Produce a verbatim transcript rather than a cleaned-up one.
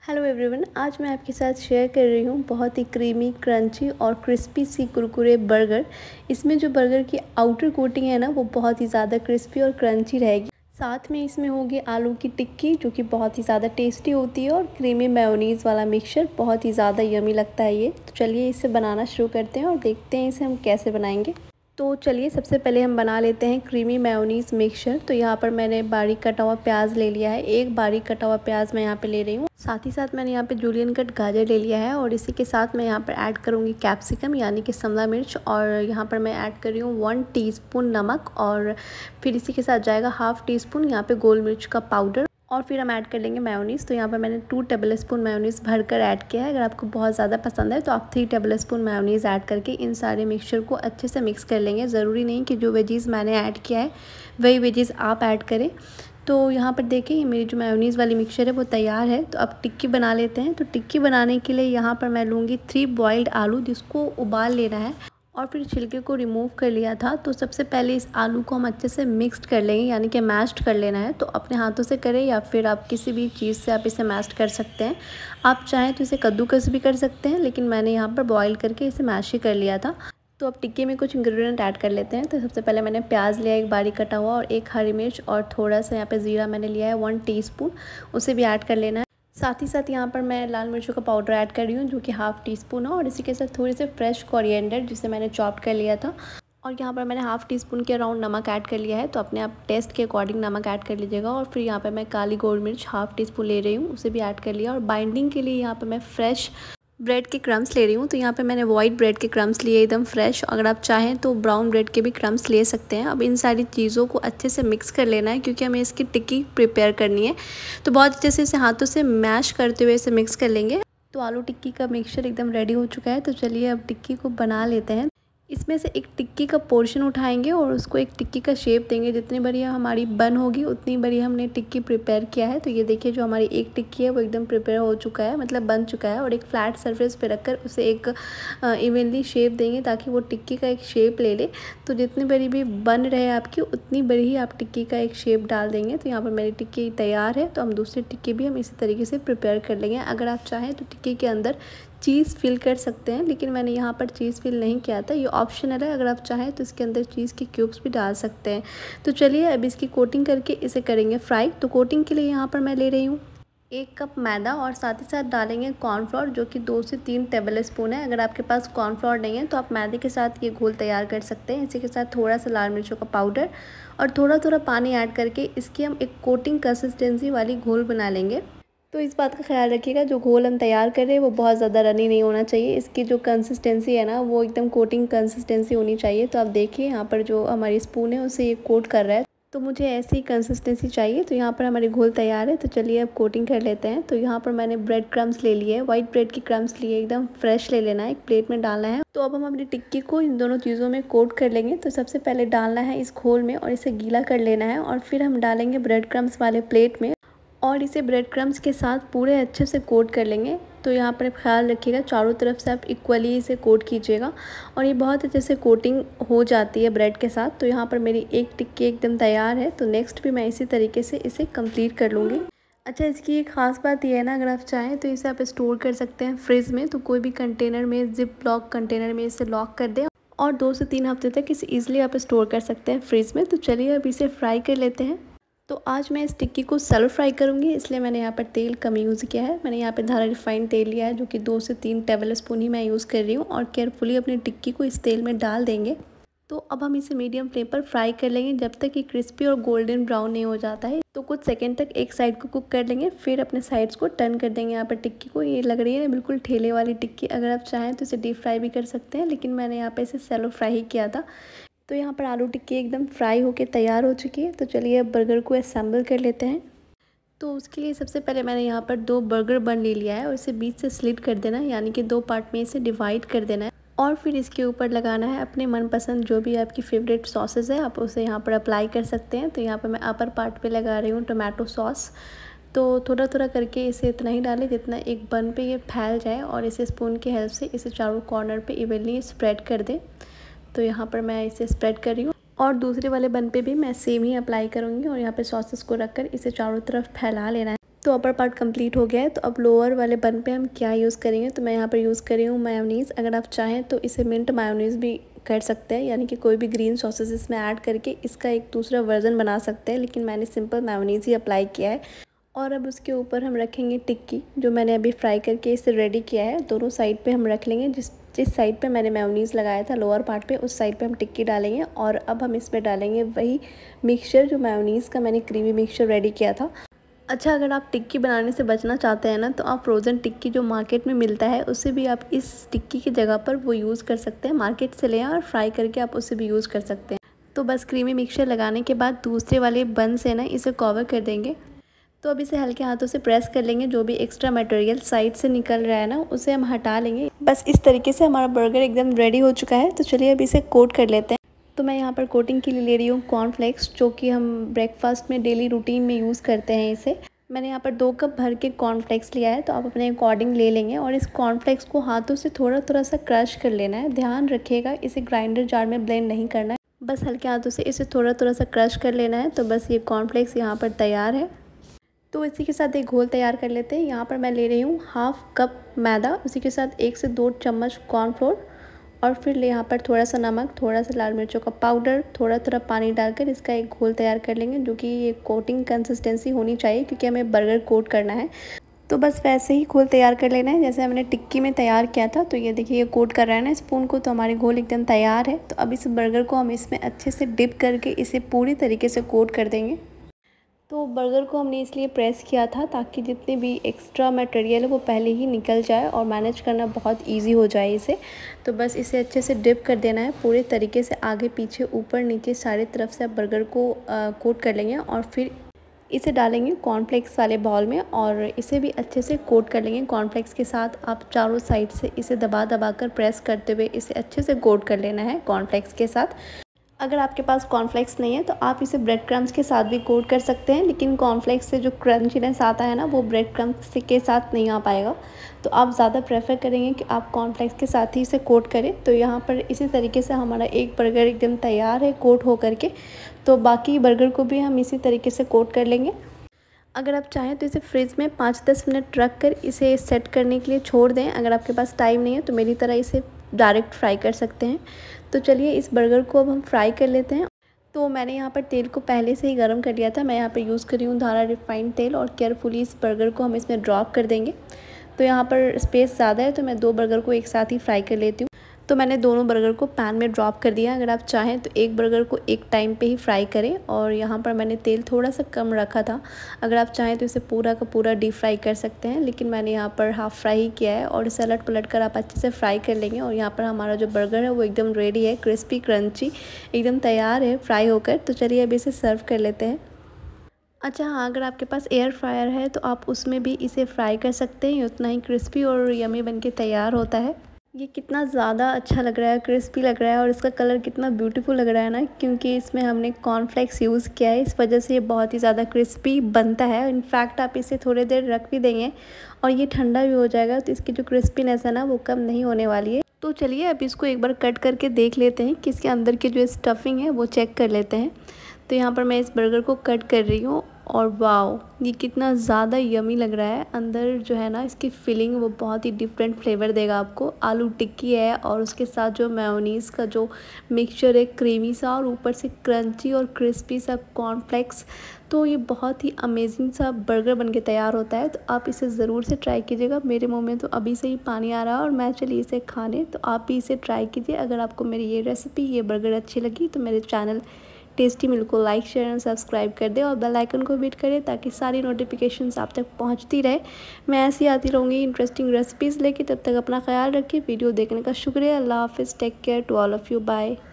Hello everyone, आज मैं आपके साथ शेयर कर रही हूँ बहुत ही क्रीमी, क्रंची और क्रिस्पी सी कुरकुरे बर्गर। इसमें जो बर्गर की आउटर कोटिंग है ना, वो बहुत ही ज़्यादा क्रिस्पी और क्रंची रहेगी। साथ में इसमें होगी आलू की टिक्की, जो कि बहुत ही ज़्यादा टेस्टी होती है, और क्रीमी मेयोनीज़ वाला मिक्सचर बहुत ही ज़्यादा यमी लगता है ये। तो चलिए इसे बनाना शुरू करते हैं और देखते हैं इसे हम कैसे बनाएंगे। तो चलिए सबसे पहले हम बना लेते हैं क्रीमी मेयोनीज़ मिक्सचर। तो यहाँ पर मैंने बारीक कटा हुआ प्याज ले लिया है, एक बारीक कटा हुआ प्याज मैं यहाँ पे ले रही हूँ। साथ ही साथ मैंने यहाँ पे जूलियन कट गाजर ले लिया है, और इसी के साथ मैं यहाँ पर ऐड करूँगी कैप्सिकम यानी कि शिमला मिर्च, और यहाँ पर मैं ऐड कर रही हूँ वन टीस्पून नमक, और फिर इसी के साथ जाएगा हाफ़ टी स्पून यहाँ पे गोल मिर्च का पाउडर, और फिर हम ऐड कर लेंगे मेयोनीज़। तो यहाँ पर मैंने टू टेबल स्पून मेयोनीज़ भरकर ऐड किया है। अगर आपको बहुत ज़्यादा पसंद है तो आप three tablespoon mayonnaise add करके इन सारे मिक्सचर को अच्छे से मिक्स कर लेंगे। ज़रूरी नहीं कि जो वेजीज़ मैंने ऐड किया है वही वेजीज़ आप ऐड करें। तो यहाँ पर देखिए मेरी जो मेयोनीज़ वाली मिक्सचर है वो तैयार है। तो अब टिक्की बना लेते हैं। तो टिक्की बनाने के लिए यहाँ पर मैं लूँगी थ्री बॉइल्ड आलू, जिसको उबाल लेना है और फिर छिलके को रिमूव कर लिया था। तो सबसे पहले इस आलू को हम अच्छे से मिक्स्ड कर लेंगे, यानी कि मैश्ड कर लेना है। तो अपने हाथों से करें या फिर आप किसी भी चीज़ से आप इसे मैश्ड कर सकते हैं। आप चाहें तो इसे कद्दूकस भी कर सकते हैं, लेकिन मैंने यहाँ पर बॉईल करके इसे मैश ही कर लिया था। तो अब टिक्की में कुछ इंग्रेडिएंट ऐड कर लेते हैं। तो सबसे पहले मैंने प्याज लिया एक बारीक कटा हुआ, और एक हरी मिर्च, और थोड़ा सा यहाँ पे ज़ीरा मैंने लिया है वन टीस्पून, उसे भी ऐड कर लेना है। साथ ही साथ यहाँ पर मैं लाल मिर्चों का पाउडर ऐड कर रही हूँ, जो कि हाफ़ टी स्पून है, और इसी के साथ थोड़ी सी फ्रेश कोरिएंडर, जिसे मैंने चॉप कर लिया था। और यहाँ पर मैंने हाफ़ टी स्पून के अराउंड नमक ऐड कर लिया है। तो अपने आप टेस्ट के अकॉर्डिंग नमक ऐड कर लीजिएगा। और फिर यहाँ पर मैं काली गोल मिर्च हाफ़ टी स्पून ले रही हूँ, उसे भी ऐड कर लिया। और बाइंडिंग के लिए यहाँ पर मैं फ्रेश ब्रेड के क्रम्स ले रही हूँ। तो यहाँ पे मैंने वाइट ब्रेड के क्रम्स लिए एकदम फ्रेश। अगर आप चाहें तो ब्राउन ब्रेड के भी क्रम्स ले सकते हैं। अब इन सारी चीज़ों को अच्छे से मिक्स कर लेना है, क्योंकि हमें इसकी टिक्की प्रिपेयर करनी है। तो बहुत अच्छे से इसे हाथों से मैश करते हुए इसे मिक्स कर लेंगे। तो आलू टिक्की का मिक्सचर एकदम रेडी हो चुका है। तो चलिए अब टिक्की को बना लेते हैं। इसमें से एक टिक्की का पोर्शन उठाएंगे और उसको एक टिक्की का शेप देंगे। जितनी बड़ी हमारी बन होगी उतनी बड़ी हमने टिक्की प्रिपेयर किया है। तो ये देखिए जो हमारी एक टिक्की है वो एकदम प्रिपेयर हो चुका है, मतलब बन चुका है। और एक फ्लैट सरफेस पे रखकर उसे एक इवनली शेप देंगे, ताकि वो टिक्की का एक शेप ले ले। तो जितनी बड़ी भी बन रहे आपकी उतनी बड़ी ही आप टिक्की का एक शेप डाल देंगे। तो यहाँ पर मेरी टिक्की तैयार है। तो हम दूसरी टिक्की भी हम इसी तरीके से प्रिपेयर कर लेंगे। अगर आप चाहें तो टिक्की के अंदर चीज़ फिल कर सकते हैं, लेकिन मैंने यहाँ पर चीज़ फिल नहीं किया था। ये ऑप्शनल है, अगर आप चाहें तो इसके अंदर चीज़ के क्यूब्स भी डाल सकते हैं। तो चलिए अब इसकी कोटिंग करके इसे करेंगे फ्राई। तो कोटिंग के लिए यहाँ पर मैं ले रही हूँ एक कप मैदा, और साथ ही साथ डालेंगे कॉर्नफ्लोर, जो कि दो से तीन टेबल स्पून है। अगर आपके पास कॉर्नफ्लोर नहीं है तो आप मैदे के साथ ये घोल तैयार कर सकते हैं। इसी के साथ थोड़ा सा लाल मिर्चों का पाउडर और थोड़ा थोड़ा पानी ऐड करके इसकी हम एक कोटिंग कंसिस्टेंसी वाली घोल बना लेंगे। तो इस बात का ख्याल रखिएगा, जो घोल हम तैयार कर रहे हैं वो बहुत ज़्यादा रनी नहीं होना चाहिए। इसकी जो कंसिस्टेंसी है ना, वो एकदम कोटिंग कंसिस्टेंसी होनी चाहिए। तो आप देखिए यहाँ पर जो हमारी स्पून है उसे ये कोट कर रहा है, तो मुझे ऐसी ही कंसिस्टेंसी चाहिए। तो यहाँ पर हमारी घोल तैयार है। तो चलिए अब कोटिंग कर लेते हैं। तो यहाँ पर मैंने ब्रेड क्रम्स ले लिए, वाइट ब्रेड की क्रम्स लिए, एकदम फ्रेश ले लेना है, एक प्लेट में डालना है। तो अब हम अपनी टिक्की को इन दोनों चीज़ों में कोट कर लेंगे। तो सबसे पहले डालना है इस घोल में और इसे गीला कर लेना है, और फिर हम डालेंगे ब्रेड क्रम्स वाले प्लेट में और इसे ब्रेड क्रम्स के साथ पूरे अच्छे से कोट कर लेंगे। तो यहाँ पर ख्याल रखिएगा चारों तरफ से आप इक्वली इसे कोट कीजिएगा, और ये बहुत अच्छे से कोटिंग हो जाती है ब्रेड के साथ। तो यहाँ पर मेरी एक टिक्की एकदम तैयार है। तो नेक्स्ट भी मैं इसी तरीके से इसे कंप्लीट कर लूँगी। अच्छा, इसकी एक ख़ास बात यह है ना, अगर आप चाहें तो इसे आप स्टोर कर सकते हैं फ्रिज में। तो कोई भी कंटेनर में, जिप लॉक कंटेनर में इसे लॉक कर दें, और दो से तीन हफ्ते तक इसे ईजिली आप स्टोर कर सकते हैं फ्रिज में। तो चलिए अब इसे फ्राई कर लेते हैं। तो आज मैं इस टिक्की को सेलो फ्राई करूँगी, इसलिए मैंने यहाँ पर तेल कम यूज़ किया है। मैंने यहाँ पर धारा रिफाइंड तेल लिया है, जो कि दो से तीन टेबल स्पून ही मैं यूज़ कर रही हूँ, और केयरफुली अपनी टिक्की को इस तेल में डाल देंगे। तो अब हम इसे मीडियम फ्लेम पर फ्राई कर लेंगे, जब तक ये क्रिस्पी और गोल्डन ब्राउन नहीं हो जाता है। तो कुछ सेकंड तक एक साइड को कुक कर लेंगे, फिर अपने साइड्स को टर्न कर देंगे। यहाँ पर टिक्की को ये लग रही है बिल्कुल ठेले वाली टिक्की। अगर आप चाहें तो इसे डीप फ्राई भी कर सकते हैं, लेकिन मैंने यहाँ पर इसे सेलो फ्राई ही किया था। तो यहाँ पर आलू टिक्की एकदम फ्राई होके तैयार हो चुकी है। तो चलिए अब बर्गर को असेंबल कर लेते हैं। तो उसके लिए सबसे पहले मैंने यहाँ पर दो बर्गर बन ले लिया है, और इसे बीच से स्लिट कर देना है, यानी कि दो पार्ट में इसे डिवाइड कर देना है। और फिर इसके ऊपर लगाना है अपने मनपसंद जो भी आपकी फेवरेट सॉसेस है, आप उसे यहाँ पर अप्लाई कर सकते हैं। तो यहाँ पर मैं अपर पार्ट पे लगा रही हूँ टोमेटो सॉस। तो थोड़ा थोड़ा करके इसे इतना ही डालें जितना एक बन पे ये फैल जाए, और इसे स्पून की हेल्प से इसे चारों कॉर्नर पे इवनली स्प्रेड कर दें। तो यहाँ पर मैं इसे स्प्रेड कर रही हूँ, और दूसरे वाले बन पे भी मैं सेम ही अप्लाई करूँगी, और यहाँ पे सॉसेस को रखकर इसे चारों तरफ फैला लेना है। तो अपर पार्ट कंप्लीट हो गया है। तो अब लोअर वाले बन पे हम क्या यूज़ करेंगे, तो मैं यहाँ पर यूज़ कर रही हूँ मायोनीज़। अगर आप चाहें तो इसे मिंट मायोनीज़ भी कर सकते हैं, यानी कि कोई भी ग्रीन सॉसेस इसमें ऐड करके इसका एक दूसरा वर्जन बना सकते हैं, लेकिन मैंने सिंपल मायोनीज़ ही अप्लाई किया है। और अब उसके ऊपर हम रखेंगे टिक्की, जो मैंने अभी फ्राई करके इसे रेडी किया है। दोनों साइड पे हम रख लेंगे, जिस जिस साइड पे मैंने मेयोनीज़ लगाया था लोअर पार्ट पे, उस साइड पे हम टिक्की डालेंगे। और अब हम इसमें डालेंगे वही मिक्सचर जो मेयोनीज़ का मैंने क्रीमी मिक्सचर रेडी किया था। अच्छा, अगर आप टिक्की बनाने से बचना चाहते हैं ना, तो आप फ्रोज़न टिक्की जो मार्केट में मिलता है उससे भी आप इस टिक्की की जगह पर वो यूज़ कर सकते हैं। मार्केट से ले आएं और फ्राई करके आप उससे भी यूज़ कर सकते हैं। तो बस क्रीमी मिक्सचर लगाने के बाद दूसरे वाले बन से ना इसे कवर कर देंगे। तो अब इसे हल्के हाथों से प्रेस कर लेंगे, जो भी एक्स्ट्रा मटेरियल साइड से निकल रहा है ना उसे हम हटा लेंगे। बस इस तरीके से हमारा बर्गर एकदम रेडी हो चुका है। तो चलिए अब इसे कोट कर लेते हैं। तो मैं यहाँ पर कोटिंग के लिए ले रही हूँ कॉर्नफ्लेक्स, जो कि हम ब्रेकफास्ट में डेली रूटीन में यूज़ करते हैं इसे। मैंने यहाँ पर दो कप भर के कॉर्नफ्लेक्स लिया है, तो आप अपने अकॉर्डिंग ले लेंगे। और इस कॉर्नफ्लेक्स को हाथों से थोड़ा थोड़ा सा क्रश कर लेना है। ध्यान रखिएगा, इसे ग्राइंडर जार में ब्लेंड नहीं करना है, बस हल्के हाथों से इसे थोड़ा थोड़ा सा क्रश कर लेना है। तो बस ये कॉर्नफ्लेक्स यहाँ पर तैयार है। तो इसी के साथ एक घोल तैयार कर लेते हैं। यहाँ पर मैं ले रही हूँ हाफ कप मैदा, उसी के साथ एक से दो चम्मच कॉर्नफ्लोर, और फिर ले यहाँ पर थोड़ा सा नमक, थोड़ा सा लाल मिर्चों का पाउडर, थोड़ा थोड़ा पानी डालकर इसका एक घोल तैयार कर लेंगे, जो कि ये कोटिंग कंसिस्टेंसी होनी चाहिए, क्योंकि हमें बर्गर कोट करना है। तो बस वैसे ही घोल तैयार कर लेना है जैसे हमने टिक्की में तैयार किया था। तो ये देखिए, ये कोट कर रहा है ना स्पून को, तो हमारी घोल एकदम तैयार है। तो अब इस बर्गर को हम इसमें अच्छे से डिप करके इसे पूरी तरीके से कोट कर देंगे। तो बर्गर को हमने इसलिए प्रेस किया था ताकि जितने भी एक्स्ट्रा मटेरियल है वो पहले ही निकल जाए और मैनेज करना बहुत इजी हो जाए इसे। तो बस इसे अच्छे से डिप कर देना है पूरे तरीके से, आगे पीछे ऊपर नीचे सारी तरफ से आप बर्गर को आ, कोट कर लेंगे। और फिर इसे डालेंगे कॉर्नफ्लेक्स वाले बाउल में और इसे भी अच्छे से कोट कर लेंगे कॉर्नफ्लेक्स के साथ। आप चारों साइड से इसे दबा दबा कर प्रेस करते हुए इसे अच्छे से कोट कर लेना है कॉर्नफ्लेक्स के साथ। अगर आपके पास कॉर्नफ्लेक्स नहीं है तो आप इसे ब्रेड क्रम्स के साथ भी कोट कर सकते हैं, लेकिन कॉर्नफ्लेक्स से जो क्रंचीनेस आता है ना वो ब्रेड क्रम्स के साथ नहीं आ पाएगा। तो आप ज़्यादा प्रेफर करेंगे कि आप कॉर्नफ्लेक्स के साथ ही इसे कोट करें। तो यहाँ पर इसी तरीके से हमारा एक बर्गर एकदम तैयार है कोट हो करके। तो बाकी बर्गर को भी हम इसी तरीके से कोट कर लेंगे। अगर आप चाहें तो इसे फ्रिज में पाँच दस मिनट रख कर इसे सेट करने के लिए छोड़ दें। अगर आपके पास टाइम नहीं है तो मेरी तरह इसे डायरेक्ट फ्राई कर सकते हैं। तो चलिए इस बर्गर को अब हम फ्राई कर लेते हैं। तो मैंने यहाँ पर तेल को पहले से ही गर्म कर लिया था। मैं यहाँ पर यूज़ कर रही हूँ धारा रिफाइंड तेल, और केयरफुली इस बर्गर को हम इसमें ड्रॉप कर देंगे। तो यहाँ पर स्पेस ज़्यादा है तो मैं दो बर्गर को एक साथ ही फ्राई कर लेती हूँ। तो मैंने दोनों बर्गर को पैन में ड्रॉप कर दिया। अगर आप चाहें तो एक बर्गर को एक टाइम पे ही फ्राई करें, और यहाँ पर मैंने तेल थोड़ा सा कम रखा था। अगर आप चाहें तो इसे पूरा का पूरा डीप फ्राई कर सकते हैं, लेकिन मैंने यहाँ पर हाफ़ फ्राई ही किया है। और इसे अलट पलट कर आप अच्छे से फ्राई कर लेंगे। और यहाँ पर हमारा जो बर्गर है वो एकदम रेडी है, क्रिस्पी क्रंची एकदम तैयार है फ्राई होकर। तो चलिए अभी इसे सर्व कर लेते हैं। अच्छा हाँ, अगर आपके पास एयर फ्रायर है तो आप उसमें भी इसे फ्राई कर सकते हैं, उतना ही क्रिस्पी और यमी बन के तैयार होता है। ये कितना ज़्यादा अच्छा लग रहा है, क्रिस्पी लग रहा है, और इसका कलर कितना ब्यूटीफुल लग रहा है ना, क्योंकि इसमें हमने कॉर्नफ्लेक्स यूज़ किया है। इस वजह से ये बहुत ही ज़्यादा क्रिस्पी बनता है। इनफैक्ट आप इसे थोड़ी देर रख भी देंगे और ये ठंडा भी हो जाएगा, तो इसकी जो क्रिस्पीनेस है ना वो कम नहीं होने वाली है। तो चलिए अब इसको एक बार कट करके देख लेते हैं कि इसके अंदर की जो स्टफिंग है वो चेक कर लेते हैं। तो यहाँ पर मैं इस बर्गर को कट कर रही हूँ, और वाओ ये कितना ज़्यादा यमी लग रहा है। अंदर जो है ना इसकी फिलिंग वो बहुत ही डिफरेंट फ्लेवर देगा आपको। आलू टिक्की है और उसके साथ जो मेयोनीज़ का जो मिक्सचर है क्रीमी सा, और ऊपर से क्रंची और क्रिस्पी सा कॉर्नफ्लेक्स। तो ये बहुत ही अमेजिंग सा बर्गर बनके तैयार होता है। तो आप इसे ज़रूर से ट्राई कीजिएगा। मेरे मुंह में तो अभी से ही पानी आ रहा है और मैं चली इसे खाने। तो आप भी इसे ट्राई कीजिए। अगर आपको मेरी ये रेसिपी, ये बर्गर अच्छी लगी तो मेरे चैनल टेस्टी मील को लाइक, शेयर और सब्सक्राइब कर दे, और बेल आइकन को हिट करें ताकि सारी नोटिफिकेशंस आप तक पहुंचती रहे। मैं ऐसी आती रहूँगी इंटरेस्टिंग रेसिपीज़ लेके। तब तक अपना ख्याल रखिए। वीडियो देखने का शुक्रिया। अल्लाह हाफिज़। Take care to all of you. Bye.